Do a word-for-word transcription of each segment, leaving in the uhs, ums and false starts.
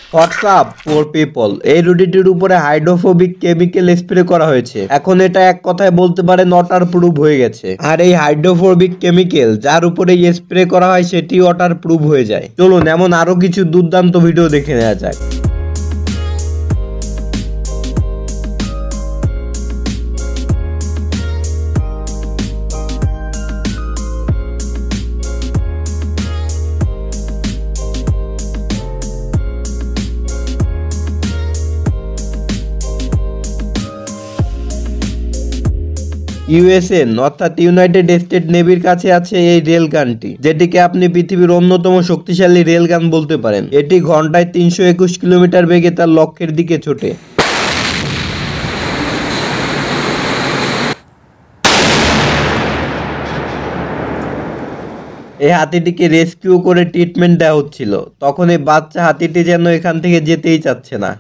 WhatsApp for people এই রুটিটির উপরে hydrophobic chemical spray করা হয়েছে। এখন এটা এক কথায় বলতে পারে ওয়াটার প্রুফ হয়ে গেছে। আর এই হাইড্রোফোবিক কেমিক্যাল যার উপরে স্প্রে করা হয় সেটি ওয়াটার প্রুফ হয়ে যায়। চলুন এমন আরো কিছু দুর্দান্ত ভিডিও দেখে নেওয়া যাক। ইউএসএন অর্থাৎ ইউনাইটেড স্টেট নেভির কাছে আছে এই রেলগানটি, যেটিকে আপনি পৃথিবীর অন্যতম শক্তিশালী রেলগান বলতে পারেন। এটি ঘন্টায় তিনশো একুশ কিলোমিটার বেগে তার লক্ষ্যের দিকে ছোটে। এই হাতিটিকে রেস্কিউ করে ট্রিটমেন্ট দেওয়া হচ্ছিল, তখন এই বাচ্চা হাতিটি যেন এখান থেকে যেতেই চাচ্ছে না।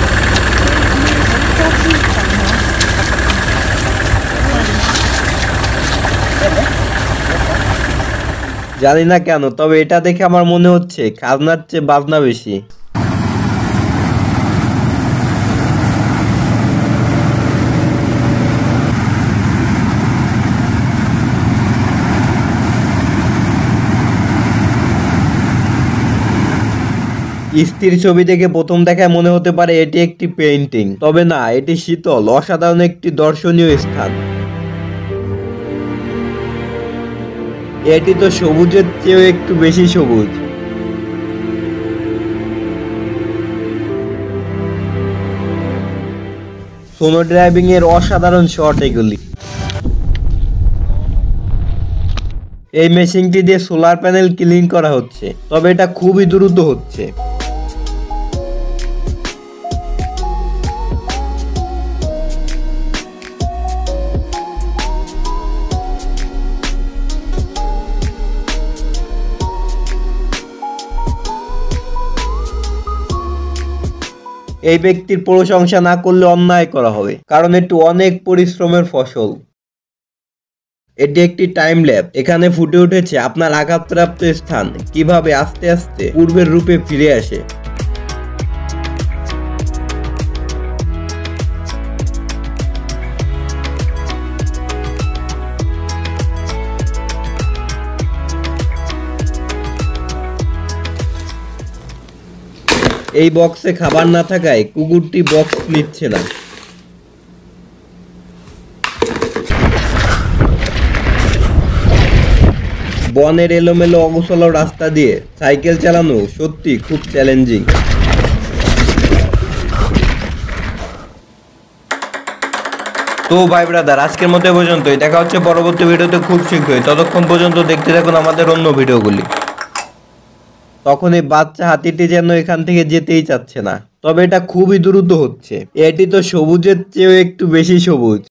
জানি না কেন, তবে এটা দেখে আমার মনে হচ্ছে খাজনার চেয়ে বাজনা বেশি। স্থির ছবি দেখে প্রথম দেখায় মনে হতে পারে এটি একটি পেইন্টিং, তবে না, এটি শীতল অসাধারণ একটি দর্শনীয় স্থান। এটি তো সবুজের চেয়েও একটু বেশি সবুজ। সোলো ড্রাইভিং এর অসাধারণ শট এগুলি। এই মেশিনটি দিয়ে সোলার প্যানেল ক্লিন করা হচ্ছে, তবে এটা খুবই দ্রুত হচ্ছে। এই ব্যক্তির প্রশংসা না করলে অন্যায় করা হবে, কারণ এটি অনেক পরিশ্রমের ফসল। এটি একটি টাইম ল্যাব। এখানে ফুটে উঠেছে আপনার আঘাতপ্রাপ্ত স্থান কিভাবে আস্তে আস্তে পূর্বের রূপে ফিরে আসে। এই বক্সে খাবার না থাকায় কুকুরটি বক্স নিচ্ছে না। বনের এলোমেলো অগোছালো রাস্তা দিয়ে সাইকেল চালানো সত্যি খুব চ্যালেঞ্জিং। তো ভাই ব্রাদার, আজকের মতো পর্যন্তই। দেখা হচ্ছে পরবর্তী ভিডিওতে খুব শীঘ্রই। ততক্ষণ পর্যন্ত দেখতে থাকুন আমাদের অন্য ভিডিওগুলি। তখন এই বাচ্চা হাতিটি যেন এখান থেকে যেতেই চাচ্ছে না, তবে এটা খুবই দ্রুত হচ্ছে। এটি তো সবুজের চেয়েও একটু বেশি সবুজ।